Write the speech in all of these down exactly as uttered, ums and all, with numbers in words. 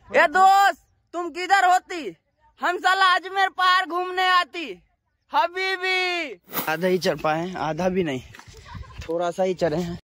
ए दोस्त, तुम किधर होती? हम साला अजमेर पहाड़ घूमने आती। हबीबी आधा ही चढ़ पाए, आधा भी नहीं, थोड़ा सा ही चढ़े हैं।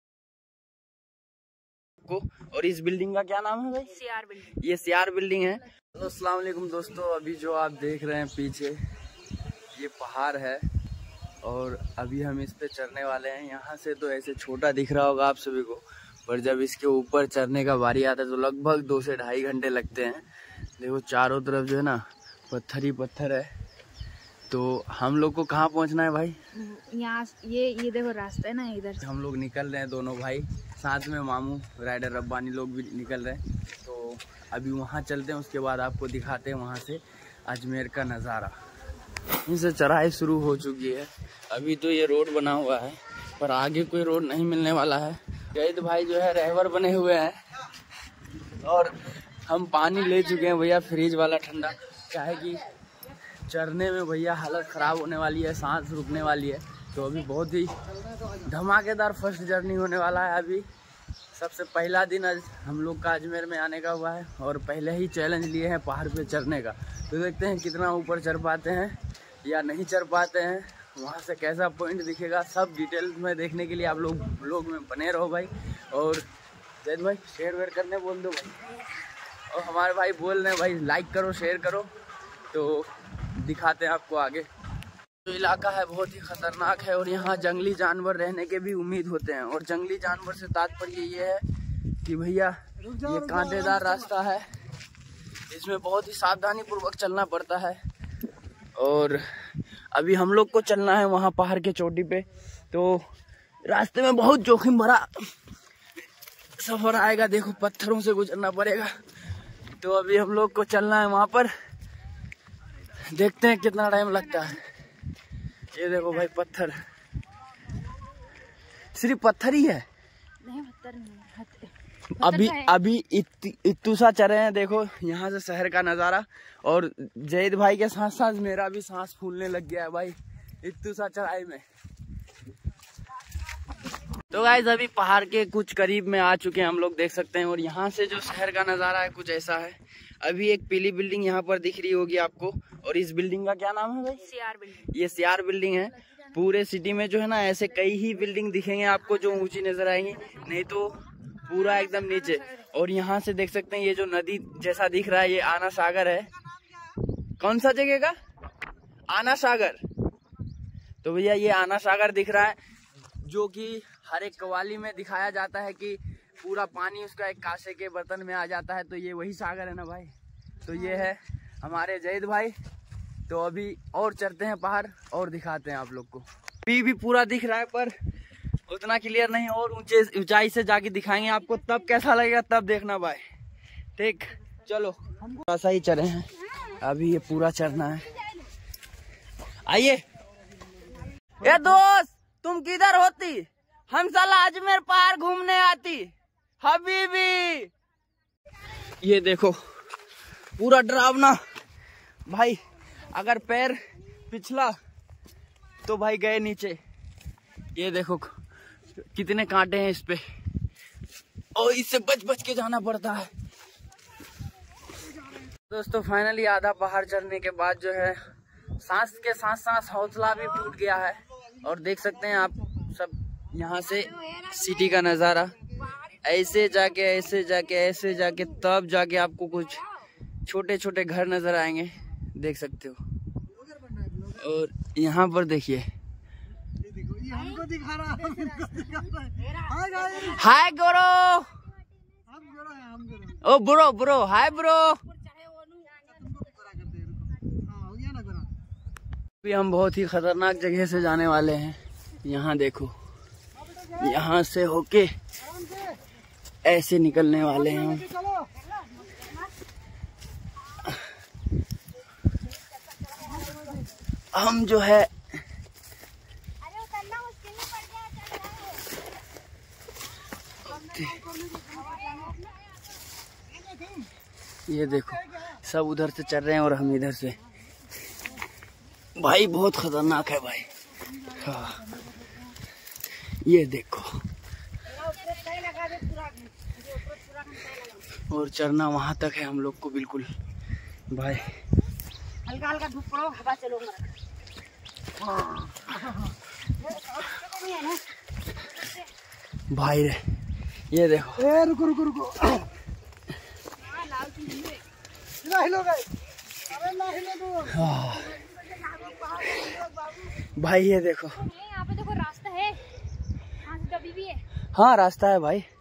और इस बिल्डिंग का क्या नाम है भाई? CR building. ये सीआर बिल्डिंग है। तो अस्सलाम वालेकुम दोस्तों, अभी जो आप देख रहे हैं पीछे ये पहाड़ है और अभी हम इस पे चढ़ने वाले हैं। यहाँ से तो ऐसे छोटा दिख रहा होगा आप सभी को, पर जब इसके ऊपर चढ़ने का बारी आता है तो लगभग दो से ढाई घंटे लगते हैं। देखो चारों तरफ जो है ना पत्थर ही पत्थर है। तो हम लोग को कहाँ पहुँचना है भाई? यहाँ ये ये देखो रास्ता है ना, इधर से हम लोग निकल रहे हैं दोनों भाई, साथ में मामू राइडर रब्बानी लोग भी निकल रहे हैं। तो अभी वहाँ चलते हैं, उसके बाद आपको दिखाते हैं वहाँ से अजमेर का नज़ारा। इनसे चढ़ाई शुरू हो चुकी है। अभी तो ये रोड बना हुआ है पर आगे कोई रोड नहीं मिलने वाला है। जैद भाई जो है रहबर बने हुए हैं और हम पानी ले चुके हैं भैया, फ्रिज वाला ठंडा। क्या है कि चढ़ने में भैया हालत ख़राब होने वाली है, सांस रुकने वाली है। तो अभी बहुत ही धमाकेदार फर्स्ट जर्नी होने वाला है। अभी सबसे पहला दिन आज हम लोग का अजमेर में आने का हुआ है और पहले ही चैलेंज लिए हैं पहाड़ पे चढ़ने का। तो देखते हैं कितना ऊपर चढ़ पाते हैं या नहीं चढ़ पाते हैं, वहाँ से कैसा पॉइंट दिखेगा, सब डिटेल में देखने के लिए आप लोग ब्लॉग में बने रहो भाई। और जैद भाई शेयर वेयर करने बोल दो भाई। और हमारे भाई बोल रहे हैं भाई लाइक करो शेयर करो। तो दिखाते हैं आपको आगे। जो इलाका है बहुत ही खतरनाक है और यहाँ जंगली जानवर रहने के भी उम्मीद होते हैं। और जंगली जानवर से तात्पर्य ये है कि भैया ये कांटेदार रास्ता है, इसमें बहुत ही सावधानी पूर्वक चलना पड़ता है। और अभी हम लोग को चलना है वहाँ पहाड़ के चोटी पे, तो रास्ते में बहुत जोखिम भरा सफर आएगा। देखो पत्थरों से गुजरना पड़ेगा। तो अभी हम लोग को चलना है वहाँ पर, देखते हैं कितना टाइम लगता है। ये देखो भाई पत्थर, सिर्फ पत्थर ही है। नहीं पत्थर नहीं, अभी अभी इतू सा चढ़े हैं। देखो यहाँ से शहर का नज़ारा। और जैद भाई के साथ साथ मेरा भी सांस फूलने लग गया है भाई इतू सा चढ़ाई में। तो गाइस अभी पहाड़ के कुछ करीब में आ चुके हैं हम लोग, देख सकते हैं। और यहाँ से जो शहर का नज़ारा है कुछ ऐसा है। अभी एक पीली बिल्डिंग यहाँ पर दिख रही होगी आपको। और इस बिल्डिंग का क्या नाम है भाई? CR building. ये सीआर बिल्डिंग है। पूरे सिटी में जो है ना ऐसे कई ही बिल्डिंग दिखेंगे आपको जो ऊंची नजर आएंगी, नहीं तो पूरा एकदम नीचे। और यहाँ से देख सकते हैं ये जो नदी जैसा दिख रहा है ये आना सागर है। कौन सा जगह का? आना सागर। तो भैया ये आना सागर दिख रहा है, जो कि हर एक कव्वाली में दिखाया जाता है कि पूरा पानी उसका एक कांसे के बर्तन में आ जाता है। तो ये वही सागर है ना भाई। तो ये है हमारे जैद भाई। तो अभी और चढ़ते हैं पहाड़ और दिखाते हैं आप लोग को। अभी भी पूरा दिख रहा है पर उतना क्लियर नहीं, और ऊंचे ऊंचाई से जाके दिखाएंगे आपको, तब कैसा लगेगा तब देखना भाई। ठीक चलो, थोड़ा सा ही चढ़े हैं, अभी ये पूरा चढ़ना है। आइए। ए दोस्त, तुम किधर होती? हम साला अजमेर पहाड़ घूमने आती। हबीबी ये देखो पूरा डरावना भाई, अगर पैर पिछला तो भाई गए नीचे। ये देखो कितने कांटे हैं इस पे और इससे बच बच के जाना पड़ता है। दोस्तों फाइनली आधा पहाड़ चढ़ने के बाद जो है सांस के साथ साथ हौसला भी टूट गया है। और देख सकते हैं आप सब यहाँ से सिटी का नज़ारा। ऐसे जाके ऐसे जाके ऐसे जाके तब जाके आपको कुछ छोटे छोटे घर नजर आएंगे, देख सकते हो। और यहाँ पर देखिए हाय गोरो, ओ ब्रो ब्रो, हाय ब्रो। अभी हम बहुत ही खतरनाक जगह से जाने वाले हैं। यहाँ देखो, यहाँ से होके ऐसे निकलने वाले हैं हम। हम जो है ये देखो सब उधर से चल रहे हैं और हम इधर से। भाई बहुत खतरनाक है भाई। हाँ ये देखो और चढ़ना वहाँ तक है हम लोग को बिल्कुल भाई। हल्का हल्का धूप पड़ो, हवा चलो। भाई रे ये देखो। ए रुको रुको रुको। भाई ये देखो। यहाँ पे देखो रास्ता है, यहाँ से दबी भी है। हाँ रास्ता है भाई।